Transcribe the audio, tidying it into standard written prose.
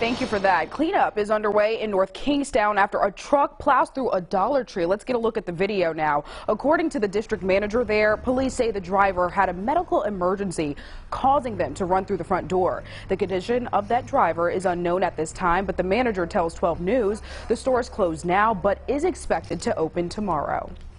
Thank you for that. Cleanup is underway in North Kingstown after a truck plows through a Dollar Tree. Let's get a look at the video now. According to the district manager there, police say the driver had a medical emergency causing them to run through the front door. The condition of that driver is unknown at this time, but the manager tells 12 News the store is closed now but is expected to open tomorrow.